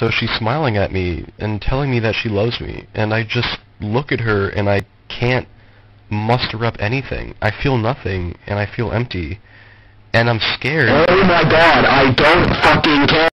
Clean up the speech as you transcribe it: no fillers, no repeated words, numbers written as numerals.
so she's smiling at me and telling me that she loves me, and I just look at her and I can't muster up anything. I feel nothing, and I feel empty, and I'm scared. Oh my god, I don't fucking care.